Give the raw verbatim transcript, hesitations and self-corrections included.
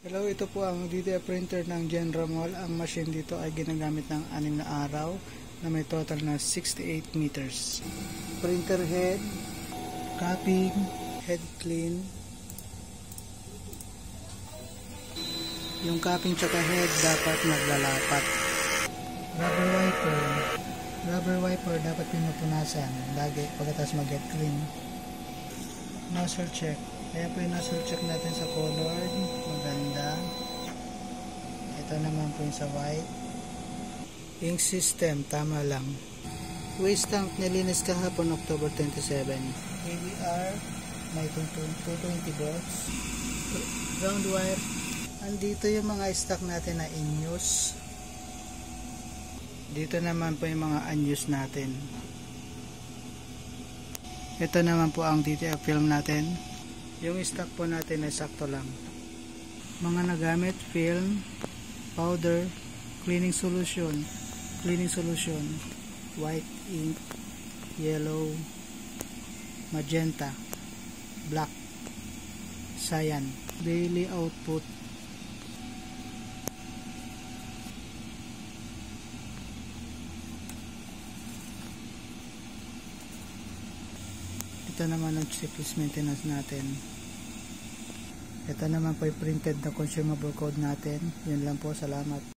Hello, ito po ang D T F printer ng Genramol. Ang machine dito ay ginagamit ng anim na araw na may total na sixty-eight meters. Printer head, capping, head clean. Yung capping tsaka head dapat maglalapat. Rubber wiper. Rubber wiper dapat pinupunasan lagi pagkatapos mag-get clean. Nozzle check. Kaya po yung nozzle check natin sa colored, maganda. Ito naman po yung sa white. Ink system, tama lang. Waste tank nilinis kahapon October twenty-seven. A V R, may two twenty volts. Ground wire. Andito yung mga stock natin na in use. Dito naman po yung mga unused natin. Ito naman po ang D T F film natin. Yung stock po natin ay sakto lang. Mga nagamit, film, powder, cleaning solution, cleaning solution, white ink, yellow, magenta, black, cyan, daily output. Ito naman ang checklist maintenance natin. Ito naman po yung printed na consumable code natin. Yun lang po, salamat.